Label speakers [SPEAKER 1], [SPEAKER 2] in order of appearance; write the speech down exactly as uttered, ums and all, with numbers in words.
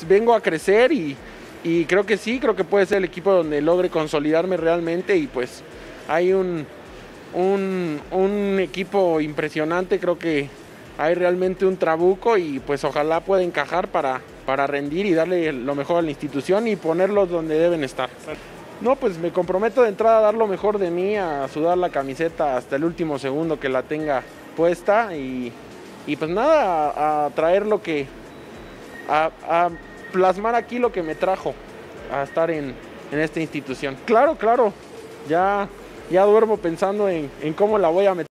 [SPEAKER 1] pues vengo a crecer y, y creo que sí, creo que puede ser el equipo donde logre consolidarme realmente y pues hay un, un, un equipo impresionante, creo que hay realmente un trabuco y pues ojalá pueda encajar para, para rendir y darle lo mejor a la institución y ponerlos donde deben estar. No, pues me comprometo de entrada a dar lo mejor de mí, a sudar la camiseta hasta el último segundo que la tenga puesta y, y pues nada, a, a traer lo que, a, a plasmar aquí lo que me trajo a estar en, en esta institución. Claro, claro, ya, ya duermo pensando en, en cómo la voy a meter.